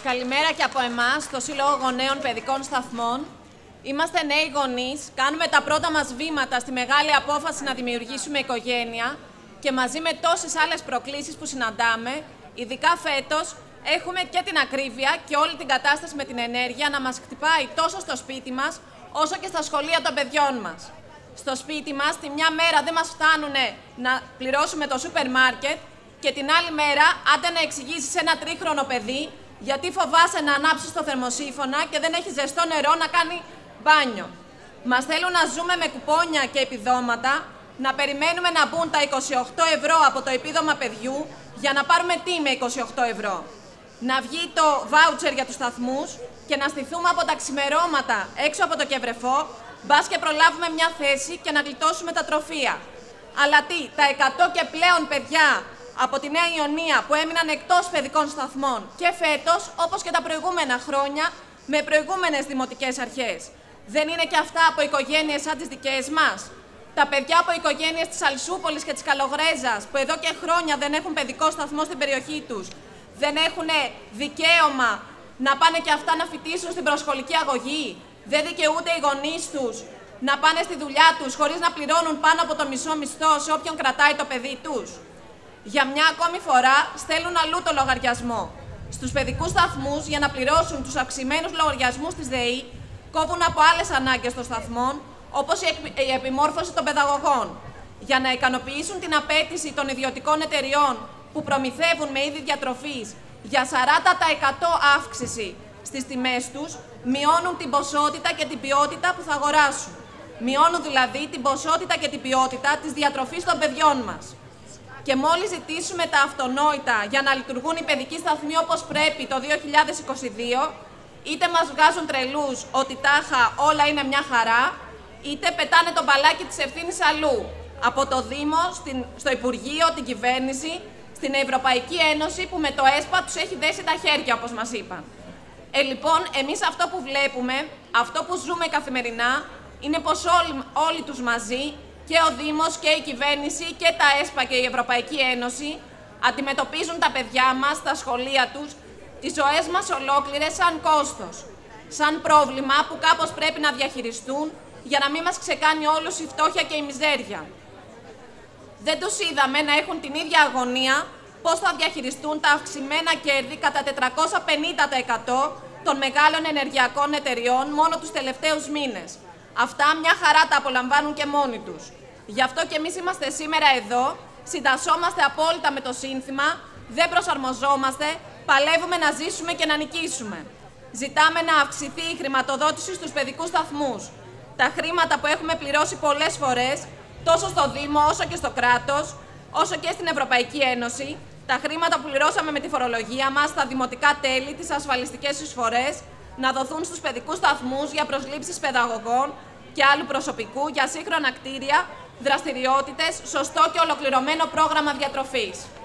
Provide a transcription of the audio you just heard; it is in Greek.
Καλημέρα και από εμάς, το Σύλλογο Γονέων Παιδικών Σταθμών. Είμαστε νέοι γονείς, κάνουμε τα πρώτα μας βήματα στη μεγάλη απόφαση να δημιουργήσουμε οικογένεια και μαζί με τόσες άλλες προκλήσεις που συναντάμε, ειδικά φέτος, έχουμε και την ακρίβεια και όλη την κατάσταση με την ενέργεια να μας χτυπάει τόσο στο σπίτι μας, όσο και στα σχολεία των παιδιών μας. Στο σπίτι μας, τη μια μέρα δεν μας φτάνουν να πληρώσουμε το σούπερ μάρκετ και την άλλη μέρα, άντε να εξηγήσεις σε ένα τρίχρονο παιδί γιατί φοβάσαι να ανάψεις το θερμοσύφωνα και δεν έχει ζεστό νερό να κάνει μπάνιο. Μας θέλουν να ζούμε με κουπόνια και επιδόματα, να περιμένουμε να μπουν τα 28 ευρώ από το επίδομα παιδιού για να πάρουμε τι με 28 ευρώ. Να βγει το βάουτσερ για τους σταθμούς και να στηθούμε από τα ξημερώματα έξω από το Κευρεφό, μπας και προλάβουμε μια θέση και να γλιτώσουμε τα τροφεία. Αλλά τι, τα 100 και πλέον παιδιά από τη Νέα Ιωνία που έμειναν εκτός παιδικών σταθμών και φέτος, όπως και τα προηγούμενα χρόνια, με προηγούμενες δημοτικές αρχές. Δεν είναι και αυτά από οικογένειες σαν τις δικές μας? Τα παιδιά από οικογένειες της Αλσούπολης και της Καλογρέζας, που εδώ και χρόνια δεν έχουν παιδικό σταθμό στην περιοχή τους, δεν έχουν δικαίωμα να πάνε και αυτά να φοιτήσουν στην προσχολική αγωγή? Δεν δικαιούνται οι γονείς τους να πάνε στη δουλειά τους χωρίς να πληρώνουν πάνω από το μισό μισθό σε όποιον κρατάει το παιδί τους? Για μια ακόμη φορά στέλνουν αλλού το λογαριασμό. Στους παιδικούς σταθμούς, για να πληρώσουν τους αυξημένους λογαριασμούς της ΔΕΗ, κόβουν από άλλες ανάγκες των σταθμών, όπως η επιμόρφωση των παιδαγωγών, για να ικανοποιήσουν την απέτηση των ιδιωτικών εταιριών που προμηθεύουν με είδη διατροφής για 40% αύξηση στις τιμές τους, μειώνουν την ποσότητα και την ποιότητα που θα αγοράσουν. Μειώνουν δηλαδή την ποσότητα και την ποιότητα της διατροφής των παιδιών μας. Και μόλις ζητήσουμε τα αυτονόητα για να λειτουργούν οι παιδικοί σταθμοί όπως πρέπει το 2022, είτε μας βγάζουν τρελούς ότι τάχα όλα είναι μια χαρά, είτε πετάνε το μπαλάκι της ευθύνης αλλού. Από το Δήμο, στο Υπουργείο, την Κυβέρνηση, στην Ευρωπαϊκή Ένωση που με το ΕΣΠΑ τους έχει δέσει τα χέρια, όπως μας είπαν. Λοιπόν, εμείς αυτό που βλέπουμε, αυτό που ζούμε καθημερινά, είναι πως όλοι τους μαζί, και ο Δήμος και η Κυβέρνηση και τα ΕΣΠΑ και η Ευρωπαϊκή Ένωση αντιμετωπίζουν τα παιδιά μας, τα σχολεία τους, τις ζωές μας ολόκληρες σαν κόστος. Σαν πρόβλημα που κάπως πρέπει να διαχειριστούν για να μην μας ξεκάνει όλους η φτώχεια και η μιζέρια. Δεν τους είδαμε να έχουν την ίδια αγωνία πώς θα διαχειριστούν τα αυξημένα κέρδη κατά 450% των μεγάλων ενεργειακών εταιριών μόνο τους τελευταίους μήνες. Αυτά μια χαρά τα απολαμβάνουν και μόνοι τους. Γι' αυτό και εμείς είμαστε σήμερα εδώ, συντασσόμαστε απόλυτα με το σύνθημα, δεν προσαρμοζόμαστε, παλεύουμε να ζήσουμε και να νικήσουμε. Ζητάμε να αυξηθεί η χρηματοδότηση στους παιδικούς σταθμούς. Τα χρήματα που έχουμε πληρώσει πολλές φορές, τόσο στο Δήμο όσο και στο κράτος, όσο και στην Ευρωπαϊκή Ένωση, τα χρήματα που πληρώσαμε με τη φορολογία μας, τα δημοτικά τέλη, τις ασφαλιστικές εισφορές, να δοθούν στους παιδικούς σταθμούς για προσλήψεις παιδαγωγών και άλλου προσωπικού, για σύγχρονα κτίρια, δραστηριότητες, σωστό και ολοκληρωμένο πρόγραμμα διατροφής.